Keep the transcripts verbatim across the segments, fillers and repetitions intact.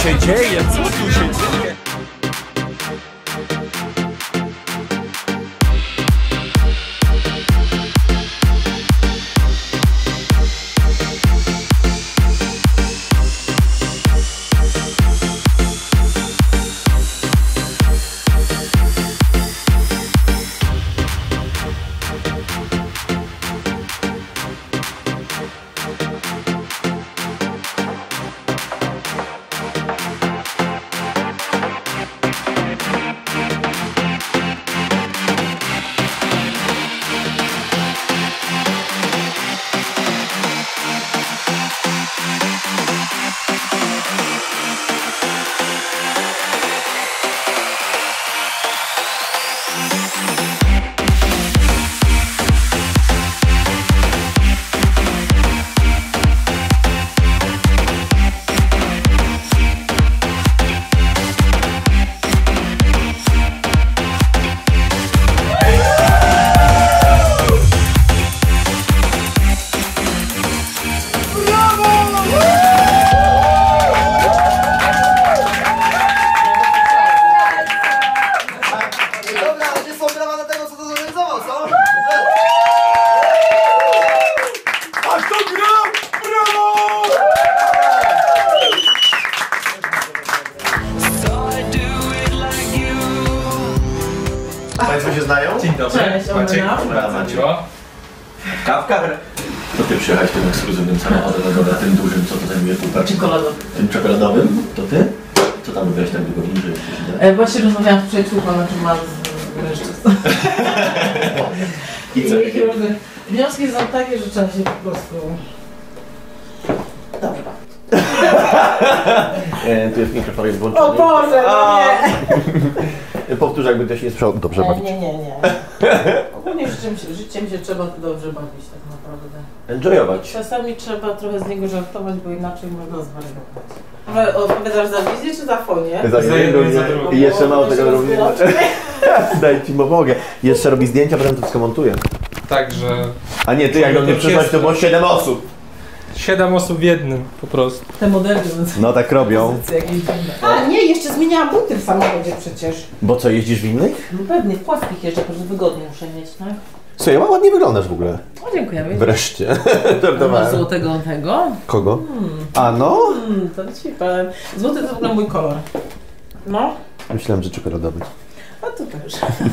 się dzieje? Co tu się dzieje? Państwo się znają? Dzień dobry. Cześć, Maciek. Dobra, Maciek. Kawka? To ty przyjechałeś tym ekskluzywnym samochodem, dobra, tym dużym, co to zajmuje pół partii? Czekoladowym. Tym czekoladowym? To ty? Co tam robiłeś tak długo bliżej? E, właśnie rozmawiałam z przyjaciółką, na czym ma mężczyzn. I co? I różne wnioski są takie, że trzeba się po prostu... Dobrze. E, tu jest mikrofon, jest włączony. O Boże, no nie! Powtórz, jakby ktoś nie słyszał. Dobrze E, bawić. nie, nie, nie. Ogólnie życiem się, życiem się trzeba dobrze bawić tak naprawdę. Enjoyować. Czasami trzeba trochę z niego żartować, bo inaczej można zwariować. Ale odpowiadasz za wizję czy za fonię? Za jedno, za drugie. I jeszcze mało tego robi. rozbiera. Daj ci pomogę. Jeszcze robi zdjęcia, potem to wszystko montuje. Także A nie, ty jak do mnie przyszłaś, to było siedem osób. siedem osób w jednym po prostu. Te modele No tak robią. A nie, jeszcze zmieniałam buty w samochodzie przecież. Bo co, jeździsz w innych? No pewnie, w płaskich jeszcze, po prostu wygodnie muszę mieć, tak? Słuchaj, ładnie wyglądasz w ogóle. O, dziękujemy. Wreszcie. Masz Żartowałem. złotego tego? Kogo? Hmm. A no? Hmm, to ci powiem. Złoty to w ogóle mój kolor. No, Myślałem, że czekoladowy. a to też.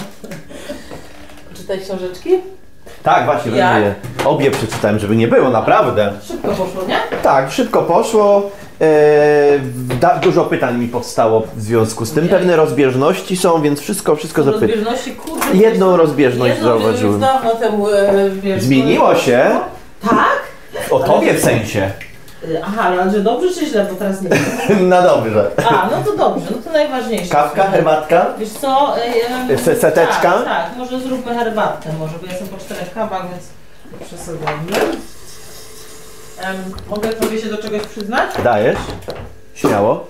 Czytaj książeczki? Tak, właśnie, Jak? obie, obie przeczytałem, żeby nie było, naprawdę. Szybko poszło, nie? Tak, szybko poszło. E, da, dużo pytań mi powstało w związku z tym. Ojej. Pewne rozbieżności są, więc wszystko, wszystko zapytam. Rozbieżności, kurde. Jedną rozbieżność jedną zauważyłem. już dawno temu, e, wiesz... Zmieniło się? Tak? O tobie w sensie. E, Aha, ale że dobrze czy źle, bo teraz nie wiem. Na dobrze. A, no to dobrze, no to najważniejsze. Kawka, herbatka? Wiesz co? E, Se- seteczka? Tak, tak, może zróbmy herbatkę może, bo ja jestem po czterech kawach, więc nie przesadzajmy. Um, mogę sobie się do czegoś przyznać? Dajesz? Śmiało.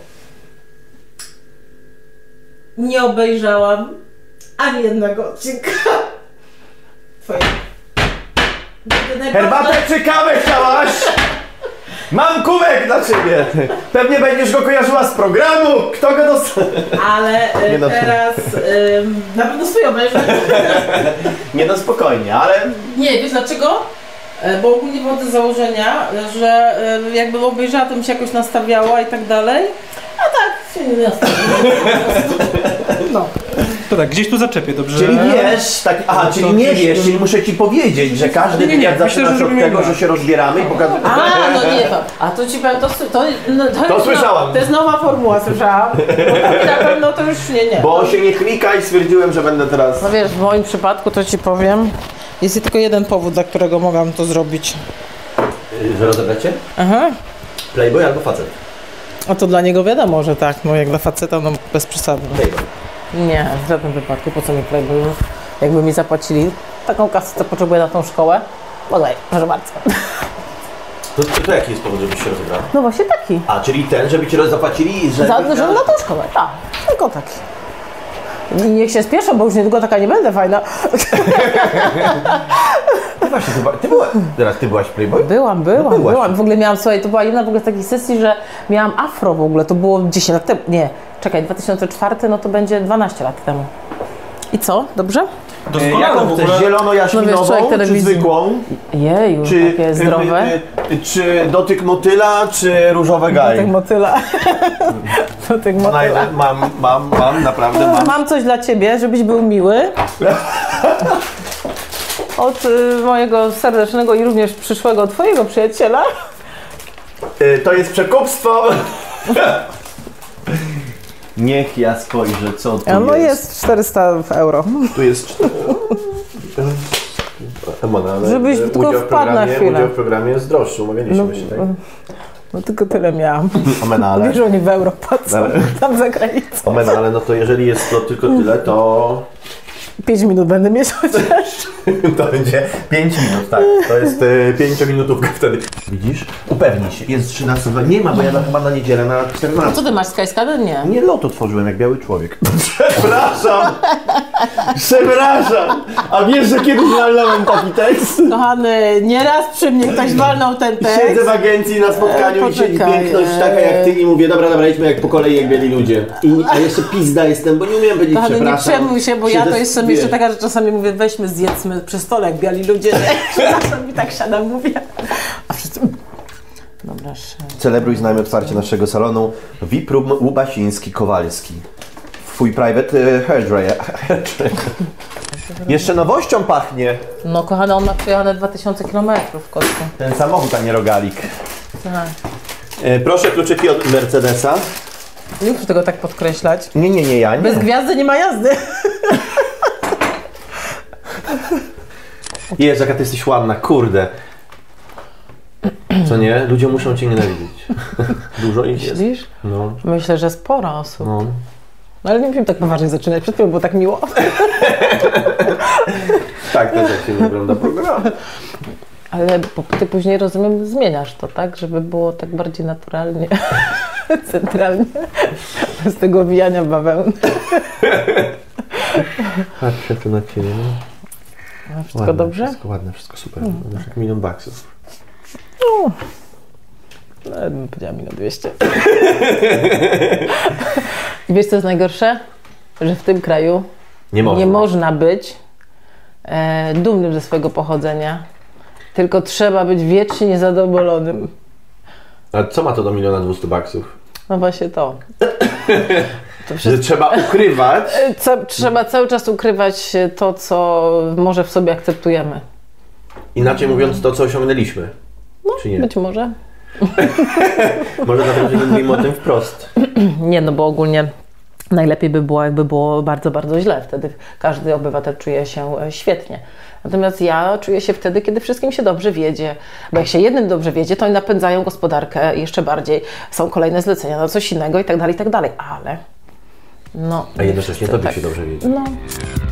Nie obejrzałam ani jednego odcinka. Twoje. Herbatę czy kawę chciałaś? Mam kubek dla ciebie. Pewnie będziesz go kojarzyła z programu. Kto go dostał? Ale e, Nie no. teraz e, na pewno swój obejrzę. Nie no, spokojnie, ale... Nie, wiesz dlaczego? E, Bo ogólnie wychodzę z założenia, że e, jakbym obejrzała, to mi się jakoś nastawiała i tak dalej. A tak się nie nastawiła. No. To tak, gdzieś tu zaczepię, dobrze? Czyli wiesz, tak, aha, No czyli to nie gdzieś wiesz, tu- czyli muszę ci powiedzieć, że każdy Nie, nie, wywiad myślę, zaczyna że się od robimy tego, tak. że się rozbieramy i pokazujemy. A, no nie to. A to ci powiem, to, to, to, no, to, To jest słyszałam. No, to jest nowa formuła, słyszałam. Bo na pewno to już nie, nie. Bo się nie klika i stwierdziłem, że będę teraz... No wiesz, w moim przypadku to ci powiem, jest tylko jeden powód, dla którego mogłam to zrobić. Że rozebracie? Aha. Playboy albo facet? A to dla niego wiadomo, że tak, no jak dla faceta, no bez przesady. Playboy. Nie, w żadnym wypadku, po co mi Playboy? Jakby mi zapłacili taką kasę, co potrzebuję na tą szkołę, podaj, proszę bardzo. To, to, to jaki jest powód, żebyś się rozebrał? No właśnie taki. A, czyli ten, żeby ci roz- zapłacili, że... Za, żeby na tą szkołę, tak, tylko taki. I niech się spieszę, bo już niedługo taka nie będę fajna. właśnie, ty, była, ty, była, teraz ty byłaś w Playboy? Byłam, byłam, No byłaś. byłam. W ogóle miałam, słuchaj, to była jedna w ogóle z takich sesji, że miałam afro w ogóle, to było dziesięć lat temu, nie, czekaj, dwa tysiące czwarty, no to będzie dwanaście lat temu. I co, dobrze? E, Doskonale jaką w chcesz? ogóle. Zielono-jaśminową, No wiesz, człowiek czy telewizji. zwykłą? Jeju, Czy, takie zdrowe. e, e, czy dotyk motyla, czy różowe gaj? Dotyk motyla. Dotyk Na motyla. jeden- Mam, mam, mam, naprawdę mam. Mam coś dla ciebie, żebyś był miły. Od y, mojego serdecznego i również przyszłego twojego przyjaciela. E, To jest przekupstwo. Niech ja spojrzę, co tu A no jest. jest czterysta euro. Tu jest... Emanuele, Żebyś e, tylko udział w wpadł na programie- chwilę. Udział w programie jest droższy, umawialiśmy się, tak? No tylko tyle miałam. Omenale. Wiesz, że oni w euro płacą Ale- tam za granicą. Omenale, no to jeżeli jest to tylko tyle, to... Pięć minut będę mieć chociaż. To będzie pięć minut, tak. To jest e, pięciominutówka wtedy. Widzisz? Upewnij się. Jest trzynaście. Nie ma, bo ja na, chyba na niedzielę na czternaście. Co ty masz, Skyscanner? Nie. Nie, lot otworzyłem jak biały człowiek. Przepraszam! Przepraszam! A wiesz, że kiedyś walnąłem taki tekst? Kochany, nieraz przy mnie ktoś walnął ten tekst. Siedzę w agencji na spotkaniu E, i siedzi poczekaj, piękność e. taka jak ty i mówię, dobra, dobra, idźmy jak po kolei jak biali ludzie. I, a jeszcze pizda jestem, bo nie umiem powiedzieć Kochany, nie przepraszam. przejmuj się, bo ja Siedzę, to jestem wiesz. jeszcze taka, że czasami mówię, weźmy, zjedzmy przy stole jak biali ludzie. Czasami tak siadam, mówię. A wszyscy... Dobra, szef. Celebruj z nami otwarcie naszego salonu V I P Room Łubasiński-Kowalski. Twój private e, hairdryer. Jeszcze nowością pachnie. No kochany, on ma przejechane dwa tysiące kilometrów w kostku. Ten samochód, a nie rogalik. Tak. E, proszę kluczyki od Mercedesa. Nie muszę tego tak podkreślać. Nie, nie, nie, ja nie. Bez gwiazdy nie ma jazdy. Jezu, jaka ty jesteś ładna, kurde. Co nie? Ludzie muszą cię nienawidzić. Dużo ich jest. Myślisz? No, Myślę, że sporo osób. no. No ale nie musimy tak poważnie zaczynać. Przed chwilą było tak miło. Tak, też jak się wygląda program. Ale po- ty później, rozumiem, zmieniasz to, tak? Żeby było tak bardziej naturalnie, centralnie, bez tego wijania bawełny. Patrzę tu na ciebie, no. A wszystko Ładne, dobrze? Wszystko ładne, wszystko super. Masz jak milion baksów. No, ja bym powiedziała minut dwieście. I wiesz, co jest najgorsze? Że w tym kraju Nie można. nie można być e, dumnym ze swojego pochodzenia, tylko trzeba być wiecznie niezadowolonym. A co ma to do miliona dwustu baksów? No właśnie to. To Że wszystko. trzeba ukrywać. Co, trzeba cały czas ukrywać to, co może w sobie akceptujemy. Inaczej mówiąc, to co osiągnęliśmy. Czy nie? Być może. Może dlatego, że nie mówimy o tym wprost. Nie, no bo ogólnie najlepiej by było, jakby było bardzo, bardzo źle. Wtedy każdy obywatel czuje się e, świetnie. Natomiast ja czuję się wtedy, kiedy wszystkim się dobrze wiedzie. Bo jak się jednym dobrze wiedzie, to oni napędzają gospodarkę jeszcze bardziej. Są kolejne zlecenia na coś innego i tak dalej, i tak dalej. Ale no... A jednocześnie wszyscy tobie tak. się dobrze wiedzie. No,